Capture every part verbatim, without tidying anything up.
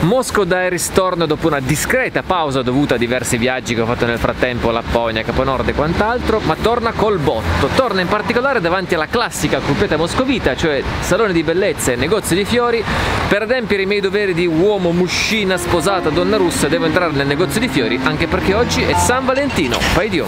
Moscow Diaries torna dopo una discreta pausa dovuta a diversi viaggi che ho fatto nel frattempo, Lapponia, Capo Nord e quant'altro, ma torna col botto. Torna in particolare davanti alla classica cupetta moscovita, cioè salone di bellezza e negozio di fiori. Per adempiere i miei doveri di uomo muscina sposata donna russa devo entrare nel negozio di fiori, anche perché oggi è San Valentino. Paidio.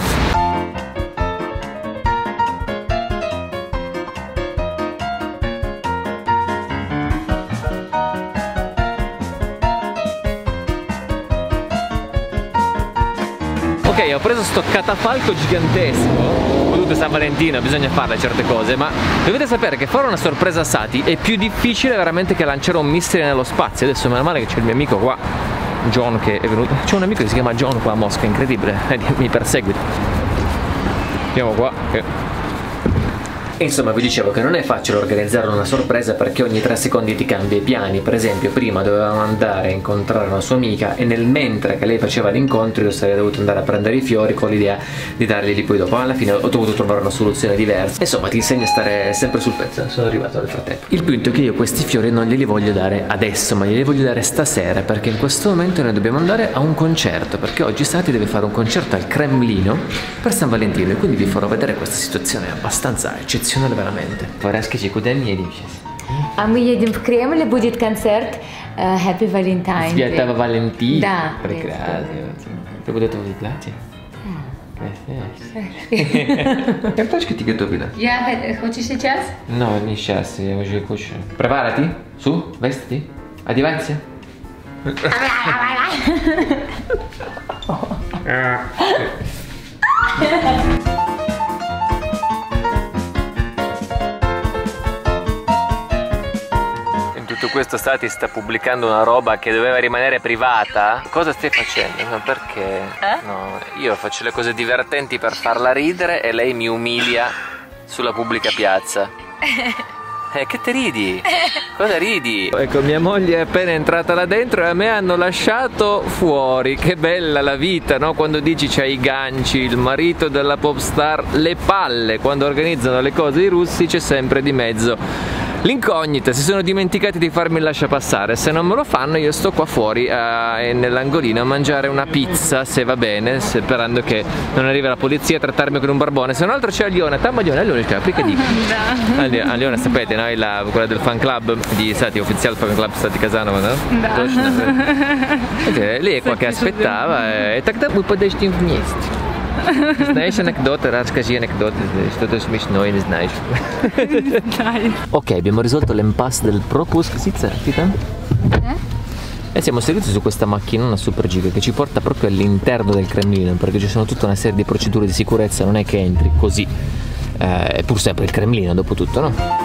Ok, ho preso sto catafalco gigantesco, voluto San Valentino, bisogna farle certe cose, ma dovete sapere che fare una sorpresa a Sati è più difficile veramente che lanciare un missile nello spazio. Adesso meno male che c'è il mio amico qua, John, che è venuto. C'è un amico che si chiama John qua a Mosca, incredibile, mi perseguita. Andiamo qua. Okay. Insomma, vi dicevo che non è facile organizzare una sorpresa perché ogni tre secondi ti cambia i piani. Per esempio, prima dovevamo andare a incontrare una sua amica e nel mentre che lei faceva l'incontro io sarei dovuto andare a prendere i fiori con l'idea di darglieli poi dopo. Alla fine ho dovuto trovare una soluzione diversa. Insomma, ti insegna a stare sempre sul pezzo. Sono arrivato nel frattempo. Il punto è che io questi fiori non glieli voglio dare adesso, ma glieli voglio dare stasera, perché in questo momento noi dobbiamo andare a un concerto, perché oggi Sati deve fare un concerto al Cremlino per San Valentino e quindi vi farò vedere questa situazione abbastanza eccezionale. Veramente. Расскажи, куда мы едем сейчас? А мы едем в Кремль, будет концерт uh, Happy Valentine. Святого Валентина? Да. Прекрасно. Ты будешь в платье? Да. Картошка ты готовила? Я хочешь сейчас? No, не сейчас, я уже кушаю. Preparati, su, vestiti, одевайся. Tutto questo Sati sta pubblicando una roba che doveva rimanere privata. Cosa stai facendo? Ma perché? Eh? No, io faccio le cose divertenti per farla ridere e lei mi umilia sulla pubblica piazza. Eh, che te ridi? Cosa ridi? Ecco, mia moglie è appena entrata là dentro e a me hanno lasciato fuori. Che bella la vita, no? Quando dici c'hai i ganci, il marito della pop star, le palle. Quando organizzano le cose i russi c'è sempre di mezzo l'incognita. Si sono dimenticati di farmi il lasciapassare. Se non me lo fanno io sto qua fuori uh, nell'angolino a mangiare una pizza, se va bene, sperando che non arrivi la polizia a trattarmi con un barbone. Se non altro c'è Aliona, tam Aliona, Aliona c'è, perché dico? Da. Aliona, sapete, no? La, quella del fan club di Sati, ufficiale fan club Sati Kazanova, no? Da. Okay, lei è qua che aspettava e тогда мы подождем вместе. Знаешь анекдоты? Расскажи анекдоты, что-то смешное, не знаешь. Ok, abbiamo risolto l'impasse del propus. Eh? E siamo seduti su questa macchinona super giga che ci porta proprio all'interno del Cremlino, perché ci sono tutta una serie di procedure di sicurezza, non è che entri così. Eh, è pur sempre il Cremlino, dopo tutto, no?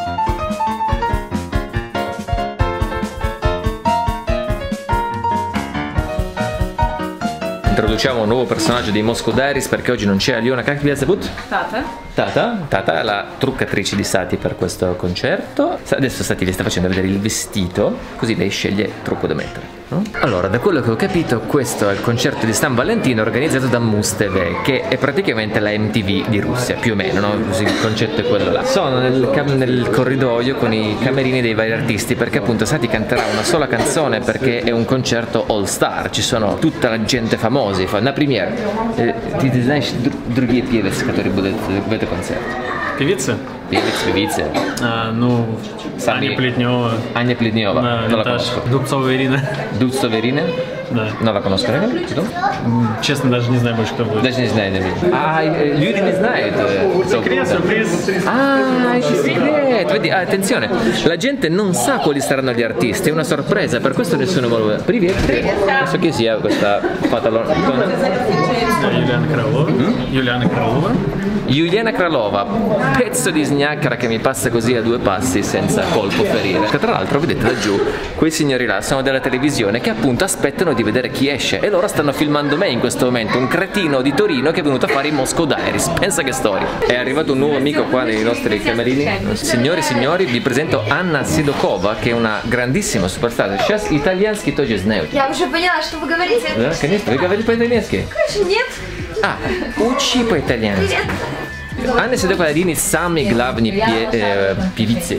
Introduciamo un nuovo personaggio di Moscow Diaries perché oggi non c'è Aliona. Как тебя зовут? Tata. Tata? Tata è la truccatrice di Sati per questo concerto. Adesso Sati le sta facendo vedere il vestito, così lei sceglie il trucco da mettere, no? Allora, da quello che ho capito, questo è il concerto di San Valentino organizzato da Muz T V, che è praticamente la M T V di Russia, più o meno, no? Così il concetto è quello là. Sono nel, nel corridoio con i camerini dei vari artisti, perché appunto Sati canterà una sola canzone perché è un concerto all star, ci sono tutta la gente famosa. Например, ты, ты знаешь другие певицы, которые будут в этом концерте? Певицы? Певицы, певицы. А, ну, Сами... Аня Плетнева. Аня Плетнева. Да, non la conosco. Дубцова Ирина. Dubtsova Irina? Да. Non la conosco, ragazzi? Кто? Честно, даже не знаю больше, кто будет. Даже не знаю, наверное. А, люди не знают. Секрет, сюрприз. Ah, segreto. Vedi, ah, attenzione, la gente non sa quali saranno gli artisti, è una sorpresa, per questo nessuno vuole. Привет. Penso che sia questa pantalone. Юлиана Крылова. Mm? Юлиана Крылова. Юлиана Крылова, pezzo di sgnaccara che mi passa così a due passi senza colpo ferire. Che tra l'altro vedete laggiù, quei signori là sono della televisione che appunto aspettano di vedere chi esce e loro stanno filmando me in questo momento, un cretino di Torino che è venuto a fare i Moscow Diaries. Pensa che storia. È arrivato un nuovo amico qua nei nostri camerini. Signori e signori, vi presento Anna Sedokova, che è una grandissima superstar. Сейчас итальянский тоже знают. Я уже поняла, что вы говорите. Да, конечно. Вы говорите по-итальянски? Конечно, нет. А, учи по-итальянски. Анна Sedokova один из самых главных певиц.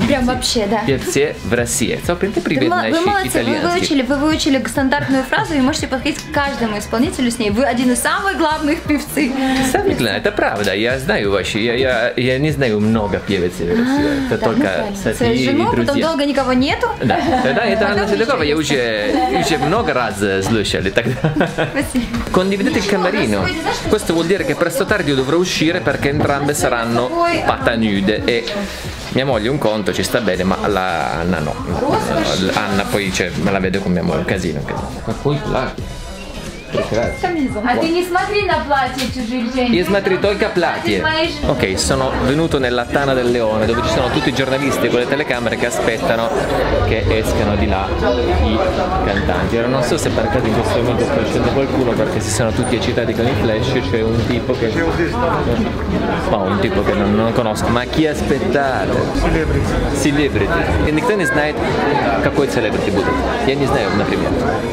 Прям вообще, да. Певцы в России. Это, в принципе, привет, Вы, наши вы молодцы, вы итальянские. выучили, вы выучили стандартную фразу и можете подходить к каждому исполнителю с ней. Вы один из самых главных певцы. Действительно, это правда. Я знаю ваши. Я, я, я не знаю много певцев в России. Это Да, ну только правильно. София и Жену, потом друзья. долго никого нету. Да, да, это Анна Седокова, я уже, уже много раз слушали тогда. Condividete il camerino. Questo vuol dire che presto o tardi io dovrò uscire perché entrambe saranno patta nude e mia moglie un conto ci sta bene, ma la Anna no. Anna poi cioè, me la vedo con mia moglie, un casino, un casino. Ma poi là. А ты не смотри на платье чужих женщин. Io smatri tolga platie. Ok, sono venuto nella Tana del Leone dove ci sono tutti i giornalisti con le telecamere che aspettano che escano di là i cantanti. Ora non so se per caso in questo momento sta uscendo qualcuno perché si sono tutti eccitati con i flash, c'è un tipo che... Ma un tipo che non, non conosco, ma chi aspettate? Celebrity. И никто не знает, какой celebrity будет. Я не знаю, например.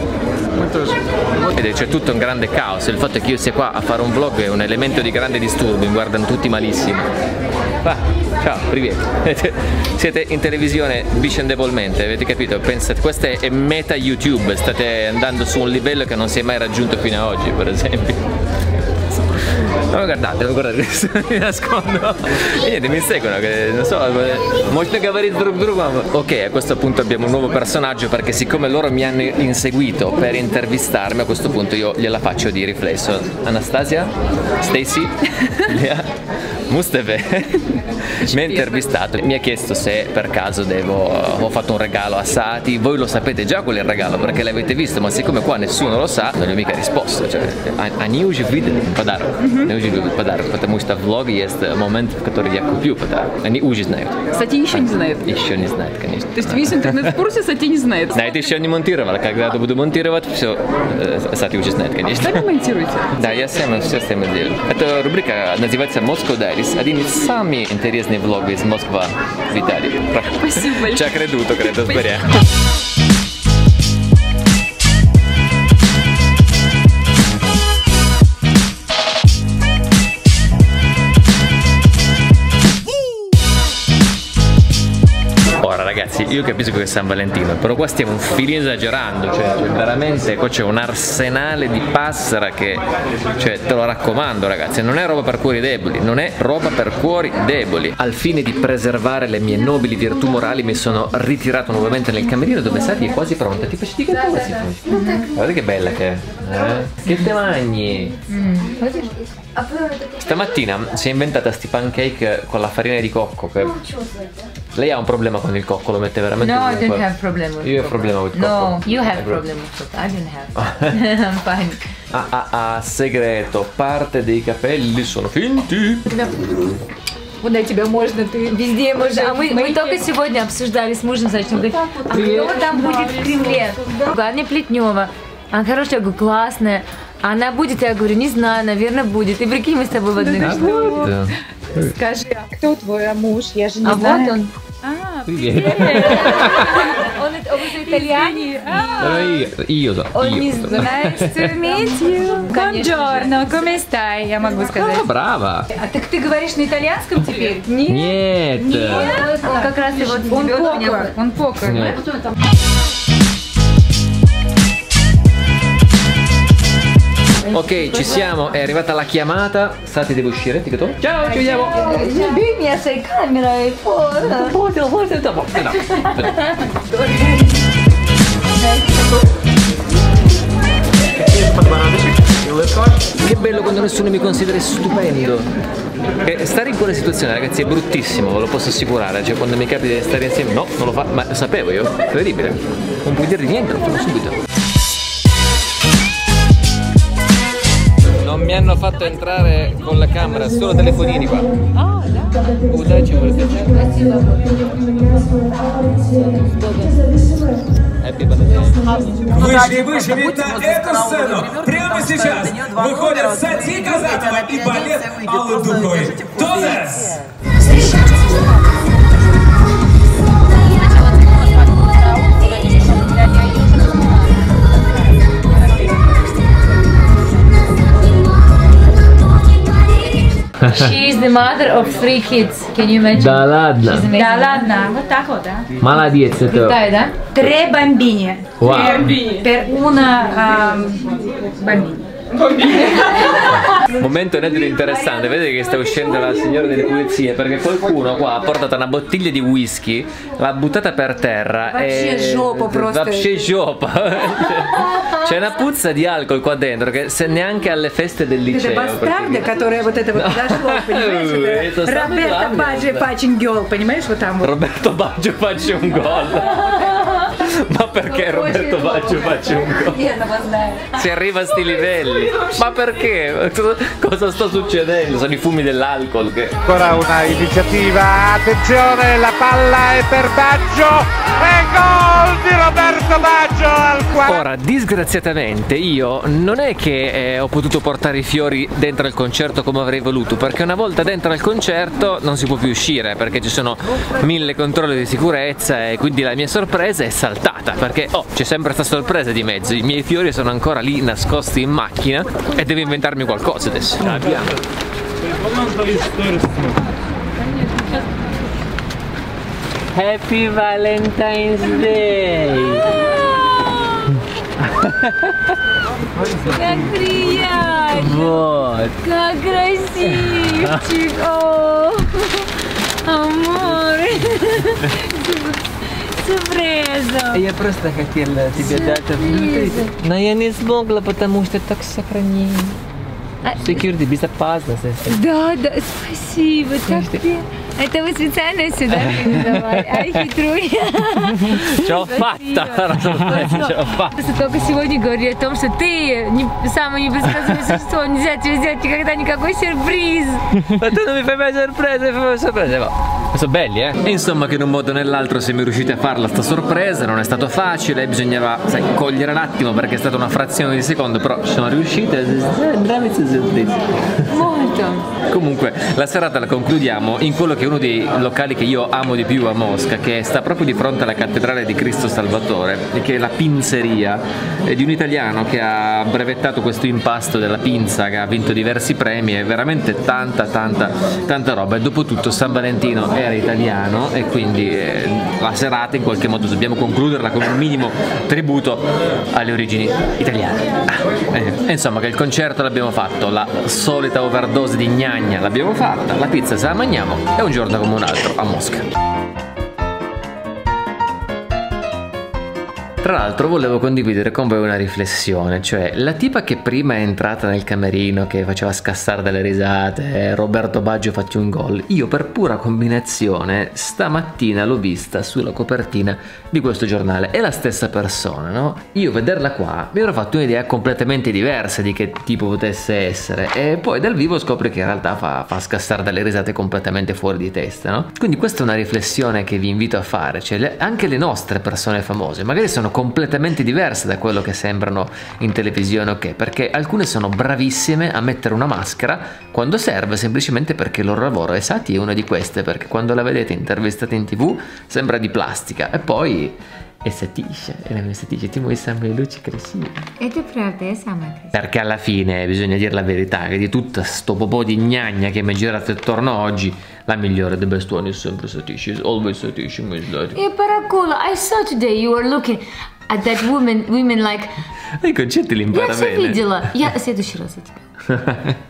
Ed c'è tutto un grande caos, il fatto che io sia qua a fare un vlog è un elemento di grande disturbo, mi guardano tutti malissimo. Va, ciao, привет. Siete in televisione vicendevolmente, avete capito? Pensate, questa è meta YouTube, state andando su un livello che non si è mai raggiunto fino ad oggi, per esempio. Non lo guardate, non guardate, mi nascondo. E niente, mi seguono, che non so, molto gabarito друг друга. Ok, a questo punto abbiamo un nuovo personaggio perché siccome loro mi hanno inseguito per intervistarmi, a questo punto io gliela faccio di riflesso. Anastasia? Stacy? Lea? Mustafa mi ha intervistato, mi ha chiesto se per caso devo, ho fatto un regalo a Sati. Voi lo sapete già qual è il regalo perché l'avete visto, ma siccome qua nessuno lo sa, non gli ho mica risposto. Cioè, они уже видели подарок, они уже любят подарок, потому что в влоге есть момент, в который я купил подарок. Они уже знают. Сати еще не знает. Еще не знают, конечно. То есть весь интернет в курсе, Сати не знает. Да, это еще не монтировал. Когда я буду монтировать, все, Сати уже знает, конечно. Сами монтируете? Да, я сам все с этим делаю. Эта рубрика называется Moscow Diaries. Один из самых интересных влогов из Москвы в Италии. Спасибо большое. Ci ha creduto, credo, speriamo. Ora ragazzi, io capisco che è San Valentino, però qua stiamo un filino esagerando, cioè, cioè veramente qua c'è un arsenale di passera che, cioè te lo raccomando ragazzi, non è roba per cuori deboli, non è roba per cuori deboli. Al fine di preservare le mie nobili virtù morali mi sono ritirato nuovamente nel camerino dove Sati è quasi pronta, ti faccio di che cosa si fa? Guarda che bella che è, eh? Che te mangi? Stamattina si è inventata sti pancake con la farina di cocco che... Lei ha un problema con il cocco, lo mette veramente No, I ovunque. don't have problem with Io ho problema con il cocco. No, you have problem with it. I don't have. I'm fine. Ah, ah, ah, segreto, parte dei capelli sono finti. Куда тебя можно, ты везде можешь. А мы, мы только сегодня обсуждали с мужем, зачем говорит, а кто там будет в Кремле? Аня Плетнева. Она хорошая, я говорю, классная. Она будет, я говорю, не знаю, наверное, будет. И прикинь, мы с тобой в одной. Да. Скажи, а кто твой муж? Я же не А знаю. вот он. А, Привет. Он, он же итальянец. Allora io, io so. Он io не so. знает. Nice to meet you. Buongiorno, come stai? Я могу сказать. Ah, brava. А так ты говоришь на итальянском теперь? Нет. Нет. Он как раз и вот Он тебе вот меня- покер, он покер. Нет. Ok, ci siamo, è arrivata la chiamata. Sati, devo uscire, ti dico. Ciao, ci vediamo. Люби меня своей камерой. фото. Forse, forse, dopo. No. Che bello quando nessuno mi considera stupendo. E stare in quella situazione ragazzi è bruttissimo, ve lo posso assicurare. Cioè quando mi capita di stare insieme, no, non lo fa, ma lo sapevo io, incredibile. Non puoi dire niente, lo fanno subito. Non mi hanno fatto entrare con la camera, solo telefonini qua. А, да? Удачи, Happy Valentine. Вышли, вышли на эту сцену. Прямо сейчас выходят Сати Казакова и балет Аллы Духовой. Тонес! She's the mother of three kids. Can you imagine? Да ладно. Да ладно, вот так вот, да? Молодец, это... Крутая, да? Tre bambini. Wow. Per, per una um, bambina. Momento inedito interessante, vedete che sta uscendo la signora delle pulizie perché qualcuno qua ha portato una bottiglia di whisky, l'ha buttata per terra Вообще e... жопа просто. Вообще жопа. C'è una puzza di alcol qua dentro che se neanche alle feste del liceo. Это бастарда, которая вот это вот подошла, понимаешь? Это Это самый Роберто главный, Баджи да. Пачингел, понимаешь, вот там вот. Roberto Baggio faccio un gol. Ma perché Roberto Baggio faccio un gol? Si arriva a sti livelli. Ma perché? Cosa sta succedendo? Sono i fumi dell'alcol che... Ancora una iniziativa, attenzione, la palla è per Baggio e gol di Roberto Baggio al quarto. Ora, disgraziatamente io non è che eh, ho potuto portare i fiori dentro il concerto come avrei voluto, perché una volta dentro al concerto non si può più uscire perché ci sono mille controlli di sicurezza e quindi la mia sorpresa è saltata perché oh, c'è sempre questa sorpresa di mezzo, i miei fiori sono ancora lì nascosti in macchina e devo inventarmi qualcosa adesso. Abbiamo. Happy Valentine's Day! Как приятно! Вот! Как красивчик! О, амор! Сюрпризом! Я просто хотела тебе дать внутри, но я не смогла, потому что так сохранение. Security, безопасность. Да, да, спасибо, так приятно. Это вы специально сюда организовали? Ай, хитрый. Ciò fatta! Ciò fatta! Только сегодня говорили о том, что ты не, самое непредсказуемое существо, нельзя тебе сделать никогда никакой сюрприз. Ma tu non mi fai mai sorprese, fai mai sorprese, va. Sono belli, eh? E insomma che in un modo o nell'altro siamo riusciti a farla sta sorpresa, non è stato facile, bisognava, sai, cogliere un attimo perché è stata una frazione di secondo, però ci sono riuscite. Molto. Comunque la serata la concludiamo in quello che è uno dei locali che io amo di più a Mosca, che sta proprio di fronte alla cattedrale di Cristo Salvatore, e che è la pinzeria di un italiano che ha brevettato questo impasto della pinza, che ha vinto diversi premi, è veramente tanta tanta tanta roba. E dopotutto San Valentino era italiano e quindi eh, la serata in qualche modo dobbiamo concluderla con un minimo tributo alle origini italiane. Ah, eh, e insomma che il concerto l'abbiamo fatto, la solita overdose di gnagna l'abbiamo fatta, la pizza se la mangiamo e un giorno come un altro a Mosca. Tra l'altro volevo condividere con voi una riflessione, cioè la tipa che prima è entrata nel camerino che faceva scassare delle risate, Roberto Baggio faccio un gol, io per pura combinazione stamattina l'ho vista sulla copertina di questo giornale, è la stessa persona, no? Io vederla qua mi ero fatto un'idea completamente diversa di che tipo potesse essere e poi dal vivo scopri che in realtà fa, fa scassare delle risate completamente fuori di testa, no? Quindi questa è una riflessione che vi invito a fare, cioè le, anche le nostre persone famose magari sono completamente diverse da quello che sembrano in televisione, ok? Perché alcune sono bravissime a mettere una maschera quando serve, semplicemente perché il loro lavoro è. Sati è una di queste, perché quando la vedete intervistata in tv sembra di plastica e poi è Satisha, e la mia Satisha ti muovi sempre le luci красиve. Это правда, я самая красивая. Perché alla fine bisogna dire la verità, che di tutta sto popò di gnagna che mi è girato attorno oggi, la migliore, the best one is sempre Satisha, is always Satisha, my daddy. Hey, Paracola, I saw today you were looking at that woman, women like... I concetti li impara Я все bene. видела. Я в следующий раз я тебя.